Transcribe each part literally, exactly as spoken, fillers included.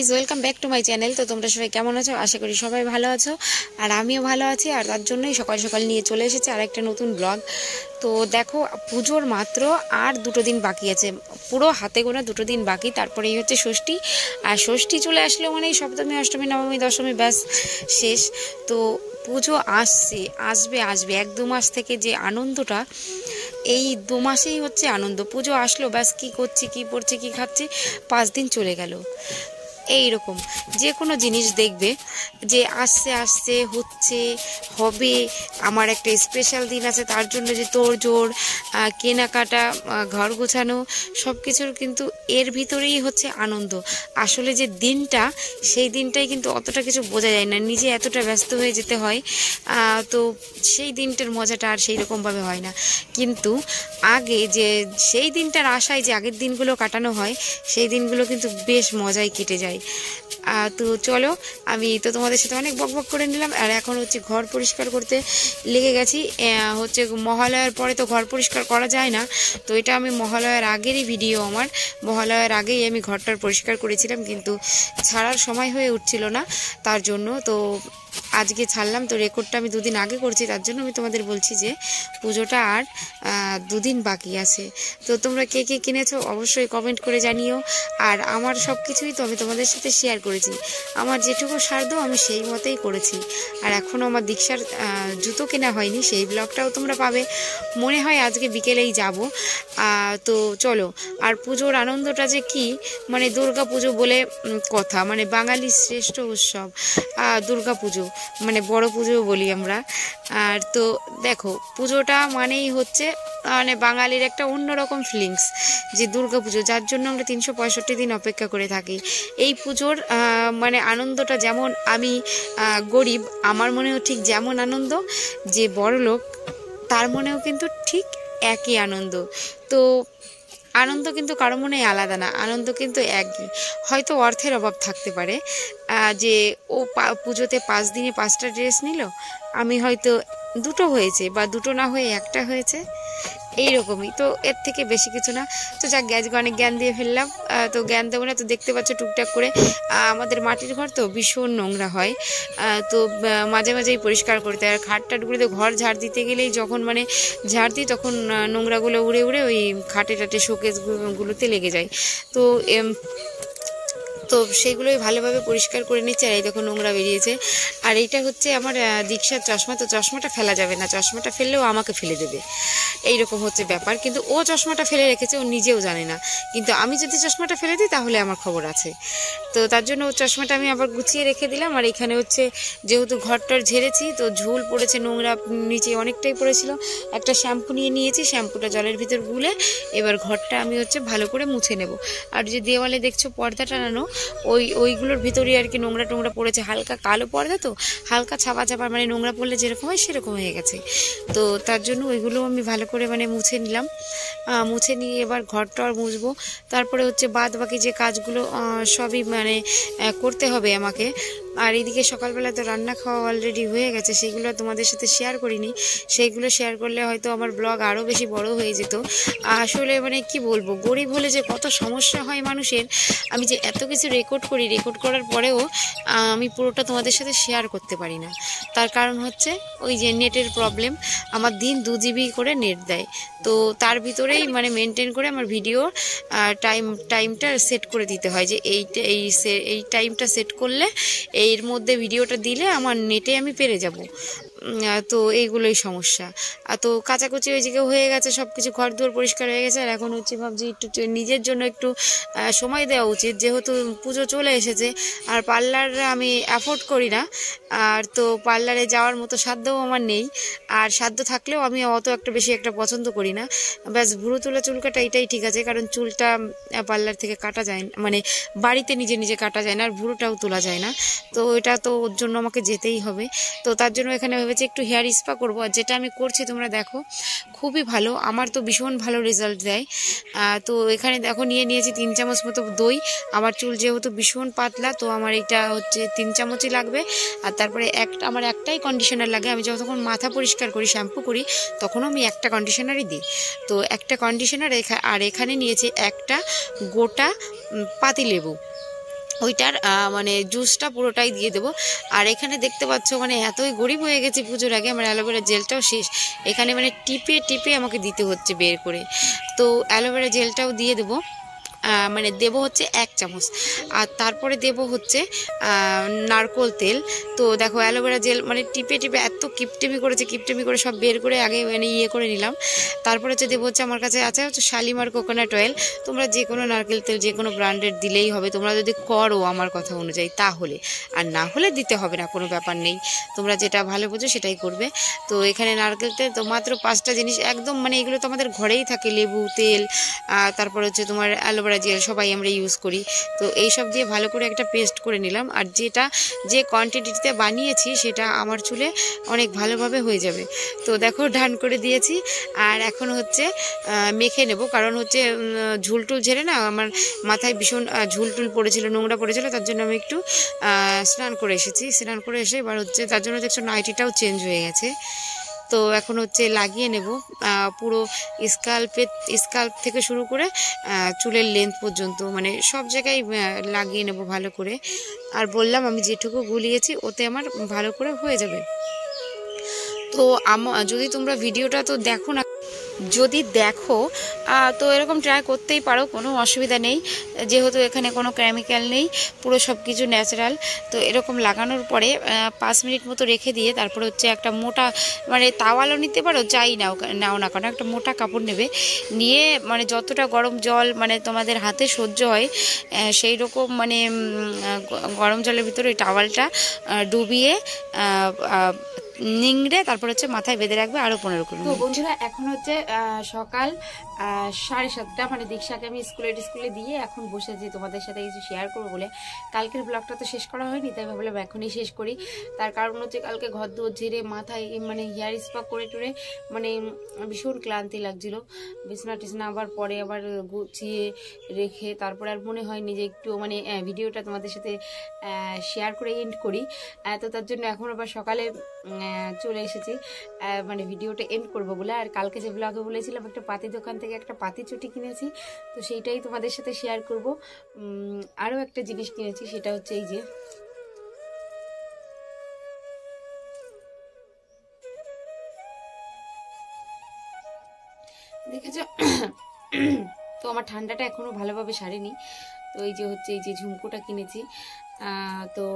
Guys, welcome back to my channel. তো তোমরা সবাই কেমন আছো? আশা করি সবাই ভালো আছো, আর আমিও ভালো আছি। আর তার জন্যই সকাল সকাল নিয়ে চলে এসেছে আর একটা নতুন ব্লগ। তো দেখো, পুজোর মাত্র আর দুটো দিন বাকি আছে, পুরো হাতে গোনা দুটো দিন বাকি, তারপরেই হচ্ছে ষষ্ঠী। আর ষষ্ঠী চলে আসলে মানে সপ্তমী, অষ্টমী, নবমী, দশমী, ব্যাস শেষ। তো পুজো আসছে, আসবে আসবে এক দু মাস থেকে যে আনন্দটা, এই দু মাসেই হচ্ছে আনন্দ। পুজো আসলো, ব্যাস কী করছি, কী পড়ছি, কী খাচ্ছি, পাঁচ দিন চলে গেল। এই রকম যে কোনো জিনিস দেখবে যে আসছে আসছে হচ্ছে হবে, আমার একটা স্পেশাল দিন আছে তার জন্য যে তোড়জোড়, কেনাকাটা, ঘর গোছানো, সব কিছুর কিন্তু এর ভিতরেই হচ্ছে আনন্দ। আসলে যে দিনটা, সেই দিনটাই কিন্তু অতটা কিছু বোঝা যায় না, নিজে এতটা ব্যস্ত হয়ে যেতে হয়। তো সেই দিনটার মজাটা আর সেই রকমভাবে হয় না। কিন্তু আগে যে সেই দিনটার আশায় যে আগের দিনগুলো কাটানো হয়, সেই দিনগুলো কিন্তু বেশ মজায় কেটে যায়। তো চলো, আমি তো তোমাদের সাথে অনেক বক বক করে নিলাম, আর এখন হচ্ছে ঘর পরিষ্কার করতে লেগে গেছি। হচ্ছে মহালয়ার পরে তো ঘর পরিষ্কার করা যায় না, তো এটা আমি মহালয়ার আগেরই ভিডিও, আমার মহালয়ার আগেই আমি ঘরটার পরিষ্কার করেছিলাম, কিন্তু ছাড়ার সময় হয়ে উঠছিল না, তার জন্য তো আজকে ছাড়লাম। তো রেকর্ডটা আমি দুদিন আগে করছি, তার জন্য আমি তোমাদের বলছি যে পুজোটা আর দুদিন বাকি আছে। তো তোমরা কে কে কিনেছো অবশ্যই কমেন্ট করে জানিও। আর আমার সব কিছুই তো আমি তোমাদের সাথে শেয়ার করেছি, আমার যেটুকু সাধ্য আমি সেই মতেই করেছি। আর এখনও আমার দীক্ষার জুতো কেনা হয়নি, সেই ব্লগটাও তোমরা পাবে, মনে হয় আজকে বিকেলেই যাব। তো চলো, আর পুজোর আনন্দটা যে কি, মানে দুর্গা পুজো বলে কথা, মানে বাঙালির শ্রেষ্ঠ উৎসব দুর্গা পুজো, মানে বড় পুজো বলি আমরা। আর তো দেখো, পুজোটা মানেই হচ্ছে মানে বাঙালির একটা অন্যরকম ফিলিংস, যে দুর্গা পুজো, যার জন্য আমরা তিনশো পঁয়ষট্টি দিন অপেক্ষা করে থাকি। এই পুজোর মানে আনন্দটা যেমন আমি গরিব, আমার মনেও ঠিক যেমন আনন্দ, যে বড় লোক তার মনেও কিন্তু ঠিক একই আনন্দ। তো আনন্দ কিন্তু কারো মনে আলাদা না, আনন্দ কিন্তু একই। হয়তো অর্থের অভাব থাকতে পারে, যে ও পুজোতে পাঁচ দিনে পাঁচটা ড্রেস নিল, আমি হয়তো দুটো হয়েছে, বা দুটো না হয়ে একটা হয়েছে, এইরকমই। তো এর থেকে বেশি কিছু না। তো যাক, গ্যাসকে অনেক জ্ঞান দিয়ে ফেললাম, তো জ্ঞান দেবো না। তো দেখতে পাচ্ছ টুকটাক করে আমাদের মাটির ঘর তো ভীষণ নোংরা হয়, তো মাঝে মাঝেই পরিষ্কার করতে হয়। আর খাট টাটগুলোতে ঘর ঝাড় দিতে গেলেই যখন মানে ঝাড় দিই, তখন নোংরাগুলো উড়ে উড়ে ওই খাটে টাটে শোকেসগুলোতে লেগে যায়। তো তো সেগুলোই ভালোভাবে পরিষ্কার করে নিচ্ছে। আর এই দেখো নোংরা বেরিয়েছে। আর এইটা হচ্ছে আমার দীক্ষার চশমা, তো চশমাটা ফেলা যাবে না, চশমাটা ফেললেও আমাকে ফেলে দেবে, এইরকম হচ্ছে ব্যাপার। কিন্তু ও চশমাটা ফেলে রেখেছে, ও নিজেও জানে না, কিন্তু আমি যদি চশমাটা ফেলে দিই তাহলে আমার খবর আছে। তো তার জন্য ও চশমাটা আমি আবার গুছিয়ে রেখে দিলাম। আর এখানে হচ্ছে যেহেতু ঘরটার ঝেড়েছি, তো ঝুল পড়েছে, নোংরা নিচে অনেকটাই পড়েছিল, একটা শ্যাম্পু নিয়ে নিয়েছি, শ্যাম্পুটা জলের ভিতর গুলে এবার ঘরটা আমি হচ্ছে ভালো করে মুছে নেব। আর যে দেওয়ালে দেখছো পর্দা টানানো, ওই ওইগুলোর ভিতরে আর কি নোংরা টোংরা পড়েছে, হালকা কালো পর্দা, তো হালকা ছাপা ছাপা, মানে নোংরা পড়লে যেরকম হয় সেরকম হয়ে গেছে। তো তার জন্য ওইগুলো আমি ভালো করে মানে মুছে নিলাম। মুছে নিয়ে এবার ঘরটা আর মুছবো। তারপরে হচ্ছে বাদ বাকি যে কাজগুলো সবই মানে করতে হবে আমাকে। আর এদিকে সকালবেলা তো রান্না খাওয়া অলরেডি হয়ে গেছে, সেগুলো তোমাদের সাথে শেয়ার করিনি, সেইগুলো শেয়ার করলে হয়তো আমার ব্লগ আরও বেশি বড় হয়ে যেত। আসলে মানে কি বলবো, গরিব হলে যে কত সমস্যা হয় মানুষের, আমি যে এত কিছু রেকর্ড করি, রেকর্ড করার পরেও আমি পুরোটা তোমাদের সাথে শেয়ার করতে পারি না। তার কারণ হচ্ছে ওই যে নেটের প্রবলেম, আমার দিন দু জিবি করে নেট দেয়, তো তার ভিতরেই মানে মেনটেন করে আমার ভিডিও টাইম টাইমটা সেট করে দিতে হয়, যে এই এই এই টাইমটা সেট করলে এর মধ্যে ভিডিওটা দিলে আমার নেটে আমি পেরে যাব। তো এইগুলোই সমস্যা। আর তো কাচাকুচি ওই জায়গায় হয়ে গেছে, সব কিছু ঘর দুয়ার পরিষ্কার হয়ে গেছে। আর এখন হচ্ছে ভাবছি একটু নিজের জন্য একটু সময় দেওয়া উচিত, যেহেতু পুজো চলে এসেছে, আর পার্লার আমি অ্যাফোর্ড করি না, আর তো পার্লারে যাওয়ার মতো সাধ্যও আমার নেই। আর সাধ্য থাকলেও আমি অত একটা বেশি একটা পছন্দ করি না, ব্যাস ভুরু তোলা চুল কাটা এটাই ঠিক আছে, কারণ চুলটা পার্লার থেকে কাটা যায় না, মানে বাড়িতে নিজে নিজে কাটা যায় না, আর ভুরুটাও তোলা যায় না, তো এটা তো ওর জন্য আমাকে যেতেই হবে। তো তার জন্য এখানে ভেবেছি একটু হেয়ার স্পা করবো, আর যেটা আমি করছি তোমরা দেখো খুবই ভালো, আমার তো ভীষণ ভালো রেজাল্ট দেয়। তো এখানে দেখো নিয়ে নিয়েছি তিন চামচ মতো দই, আমার চুল যেহেতু ভীষণ পাতলা, তো আমার এটা হচ্ছে তিন চামচই লাগবে। আর তারপরে একটা আমার একটাই কন্ডিশনার লাগে, আমি যখন মাথা পরিষ্কার করি শ্যাম্পু করি তখনও আমি একটা কন্ডিশনারই দিই, তো একটা কন্ডিশনার। আর এখানে নিয়েছি একটা গোটা পাতিলেবু, ওইটার মানে জুসটা পুরোটাই দিয়ে দেবো। আর এখানে দেখতে পাচ্ছ মানে এতই গরিব হয়ে গেছে পুজোর আগে, আমার অ্যালোভেরা জেলটাও শেষ, এখানে মানে টিপে টিপে আমাকে দিতে হচ্ছে বের করে। তো অ্যালোভেরা জেলটাও দিয়ে দেবো, মানে দেব হচ্ছে এক চামচ। আর তারপরে দেব হচ্ছে নারকোল তেল। তো দেখো অ্যালোভেরা জেল মানে টিপে টিপে এত কিপটেমি করেছে, কিপটেমি করে সব বের করে আগে মানে ইয়ে করে নিলাম। তারপরে হচ্ছে দেবো হচ্ছে আমার কাছে আছে হচ্ছে শালিমার কোকোনাট অয়েল। তোমরা যে কোনো নারকেল তেল যে কোনো ব্র্যান্ডের দিলেই হবে, তোমরা যদি করো আমার কথা অনুযায়ী তাহলে, আর না হলে দিতে হবে না, কোনো ব্যাপার নেই, তোমরা যেটা ভালো বোঝো সেটাই করবে। তো এখানে নারকেল তেল তো মাত্র পাঁচটা জিনিস একদম, মানে এগুলো তো আমাদের ঘরেই থাকে, লেবু তেল, তারপর হচ্ছে তোমার অ্যালোভেরা জেল সবাই আমরা ইউজ করি। তো এই সব দিয়ে ভালো করে একটা পেস্ট করে নিলাম। আর যেটা যে কোয়ান্টিটিতে বানিয়েছি সেটা আমার চুলে অনেক ভালোভাবে হয়ে যাবে। তো দেখো ডান করে দিয়েছি, আর এখন হচ্ছে মেখে নেব, কারণ হচ্ছে ঝুলটুল ঝেড়ে না আমার মাথায় ভীষণ ঝুলটুল পড়েছিল, নোংরা পড়েছিল, তার জন্য আমি একটু স্নান করে এসেছি। স্নান করে এসে এবার হচ্ছে তার জন্য দেখছো নাইটিটাও চেঞ্জ হয়ে গেছে। তো এখন হচ্ছে লাগিয়ে নেব পুরো স্কাল্পে, স্কাল্প থেকে শুরু করে চুলের লেন্থ পর্যন্ত, মানে সব জায়গায় লাগিয়ে নেব ভালো করে। আর বললাম আমি যেটুকু গুলিয়েছি ওতে আমার ভালো করে হয়ে যাবে। তো আমার যদি তোমরা ভিডিওটা তো দেখো না, যদি দেখো তো এরকম ট্রাই করতেই পারো, কোনো অসুবিধা নেই, যেহেতু এখানে কোনো কেমিক্যাল নেই, পুরো সব কিছু ন্যাচারাল। তো এরকম লাগানোর পরে পাঁচ মিনিট মতো রেখে দিয়ে তারপরে হচ্ছে একটা মোটা মানে তাওয়ালও নিতে পারো, যাই নাও নাও না কেন, একটা মোটা কাপড় নেবে, নিয়ে মানে যতটা গরম জল মানে তোমাদের হাতে সহ্য হয় সেই রকম মানে গরম জলের ভিতরে ওই টাওয়ালটা ডুবিয়ে নিংড়ে তারপর হচ্ছে মাথায় বেঁধে রাখবে আরো পনেরো কুড়ি মিনিট। তো বন্ধুরা এখন হচ্ছে সকাল সাড়ে সাতটা, মানে দীক্ষাকে আমি স্কুলে স্কুলে দিয়ে এখন বসেছি তোমাদের সাথে কিছু শেয়ার করবো বলে। কালকের ব্লগটা তো শেষ করা হয়নি, তাই ভাবলাম এখনই শেষ করি। তার কারণ হচ্ছে কালকে ঘর দৌড় ঝেড়ে মাথায় মানে হেয়ার স্পা করে টুরে মানে ভীষণ ক্লান্তি লাগছিল, বিছনা টিছনা আবার পরে আবার গুছিয়ে রেখে তারপরে আর মনে হয়নি যে একটু মানে ভিডিওটা তোমাদের সাথে শেয়ার করে এন্ড করি। তো তার জন্য এখন আবার সকালে চলে এসেছি মানে ভিডিওটা এন্ড করবো বলে। আর কালকে যে ব্লগে বলেছিলাম একটা পাতি দোকান থেকে একটা পাতি চুটি কিনেছি, তো সেইটাই তোমাদের সাথে শেয়ার করব। আরও একটা জিনিস কিনেছি, সেটা হচ্ছে এই যে দেখেছ। তো আমার ঠান্ডাটা এখনো ভালোভাবে সারেনি। তো এই যে হচ্ছে এই যে ঝুমকোটা কিনেছি, তো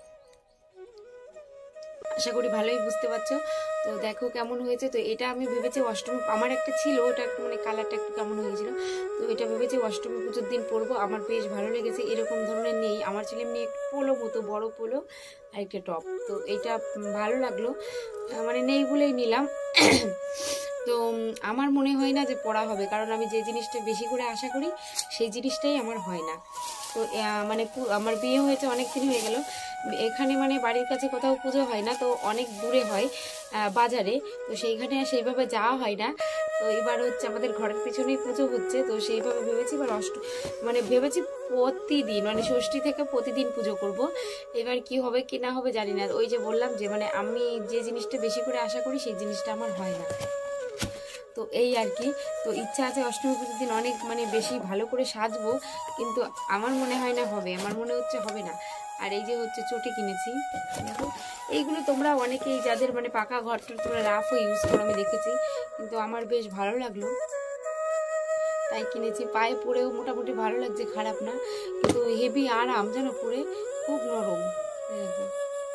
আশা করি ভালোই বুঝতে পারছো। তো দেখো কেমন হয়েছে। তো এটা আমি ভেবেছি অষ্টমী, আমার একটা ছিল ওটা একটু মানে কালারটা একটু কেমন হয়েছিল, তো এটা ভেবেছি অষ্টমী পুজোর দিন পরবো। আমার বেশ ভালো লেগেছে, এরকম ধরনের নেই, আমার ছেলে এমনি একটু পোলো মতো বড় পোলো আর একটা টপ, তো এইটা ভালো লাগলো মানে নেই বলেই নিলাম। তো আমার মনে হয় না যে পড়া হবে, কারণ আমি যে জিনিসটা বেশি করে আশা করি সেই জিনিসটাই আমার হয় না। তো মানে আমার বিয়ে হয়েছে অনেক দিন হয়ে গেল, এখানে মানে বাড়ির কাছে কোথাও পুজো হয় না, তো অনেক দূরে হয় বাজারে, তো সেইখানে আর সেইভাবে যাওয়া হয় না। তো এবার হচ্ছে আমাদের ঘরের পিছনেই পুজো হচ্ছে, তো সেইভাবে ভেবেছি এবার অষ্ট মানে ভেবেছি প্রতিদিন মানে ষষ্ঠী থেকে প্রতিদিন পুজো করব। এবার কি হবে কি না হবে জানি না। ওই যে বললাম যে মানে আমি যে জিনিসটা বেশি করে আশা করি সেই জিনিসটা আমার হয় না, তো এই আর কি। তো ইচ্ছা আছে অষ্টমী পুজোর দিন অনেক মানে বেশি ভালো করে সাজবো, কিন্তু আমার মনে হয় না হবে, আমার মনে হচ্ছে হবে না। আর এই যে হচ্ছে চটি কিনেছি, দেখো এইগুলো তোমরা অনেকেই যাদের মানে পাকা ঘরটা তোমরা রাফও ইউজ করো আমি দেখেছি, কিন্তু আমার বেশ ভালো লাগলো তাই কিনেছি। পায়ে পরেও মোটামুটি ভালো লাগছে, খারাপ না, কিন্তু হেভি আরাম যেন পরে, খুব নরম, দেখো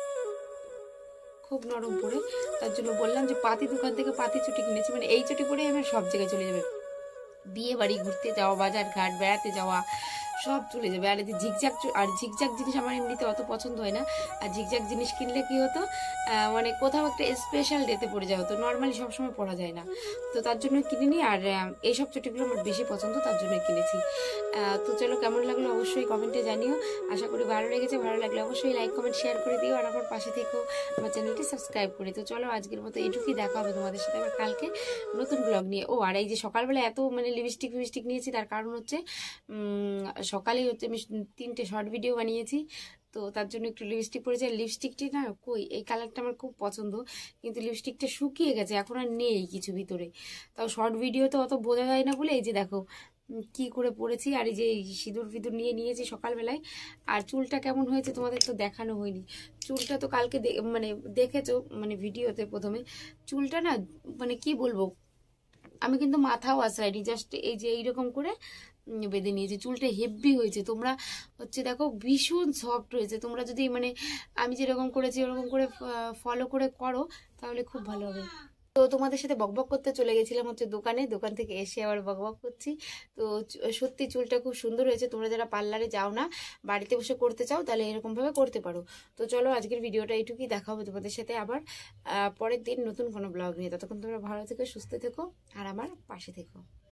খুব নরম পরে। তার জন্য বললাম যে পাতি দোকান থেকে পাতি চুটি কিনেছি, মানে এই চুটি পরে আমার সব জায়গায় চলে যাবে, বিয়ে বাড়ি ঘুরতে যাওয়া, বাজার ঘাট বেড়াতে যাওয়া, সব চলে যাবে। আর এই ঝিকঝাক, আর ঝিকঝাক জিনিস আমার এমনিতে অত পছন্দ হয় না, আর ঝিকঝাক জিনিস কিনলে কি হতো মানে কোথাও একটা স্পেশাল ডেতে পড়ে যাওয়া হতো, নর্মালি সবসময় পরা যায় না, তো তার জন্য কিনিনি। আর এইসব চুটিগুলো আমার বেশি পছন্দ, তার জন্য কিনেছি। তো চলো কেমন লাগলো অবশ্যই কমেন্টে জানিও, আশা করি ভালো লেগেছে, ভালো লাগলে অবশ্যই লাইক কমেন্ট শেয়ার করে দিও, আর আমার পাশে থেকেও আমার চ্যানেলটি সাবস্ক্রাইব করে। তো চলো আজকের মতো এটুকুই, দেখা হবে তোমাদের সাথে আবার কালকে নতুন ব্লগ নিয়ে। ও আর এই যে সকালবেলা এত মানে লিপস্টিক ফিপস্টিক নিয়েছি, তার কারণ হচ্ছে সকালেই হচ্ছে আমি তিনটে শর্ট ভিডিও বানিয়েছি, তো তার জন্য একটু লিপস্টিক পরেছে। লিপস্টিকটি না কই, এই কালারটা আমার খুব পছন্দ, কিন্তু লিপস্টিকটা শুকিয়ে গেছে, এখন আর নেই কিছু ভিতরে, তাও শর্ট ভিডিও তো অত বোঝা যায় না বলে এই যে দেখো কি করে পরেছি, আর এই যে সিঁদুর ফিঁদুর নিয়ে নিয়েছি সকালবেলায়। আর চুলটা কেমন হয়েছে তোমাদের তো দেখানো হয়নি। চুলটা তো কালকে মানে দেখেছো মানে ভিডিওতে প্রথমে। চুলটা না মানে কি বলবো, আমি কিন্তু মাথাও আশ্রাইনি, জাস্ট এই যে এইরকম করে বেঁধে নিয়েছি। চুলটা হেভি হয়েছে, তোমরা হচ্ছে দেখো ভীষণ সফট হয়েছে। তোমরা যদি মানে আমি যেরকম করেছি ওরকম করে ফলো করে করো তাহলে খুব ভালো হবে। তো তোমাদের সাথে বকবক করতে চলে গেছিলাম হচ্ছে দোকানে, দোকান থেকে এসে আবার বকবক করছি। তো সত্যি চুলটা খুব সুন্দর হয়েছে। তোমরা যারা পার্লারে যাও না, বাড়িতে বসে করতে চাও, তাহলে এরকম ভাবে করতে পারো। তো চলো আজকের ভিডিওটা এইটুকুই, দেখা হবে তোমাদের সাথে আবার পরের দিন নতুন কোনো ব্লগ নিয়ে। ততক্ষণ তোমরা ভালো থেকো, সুস্থ থেকো আর আমার পাশে থেকো।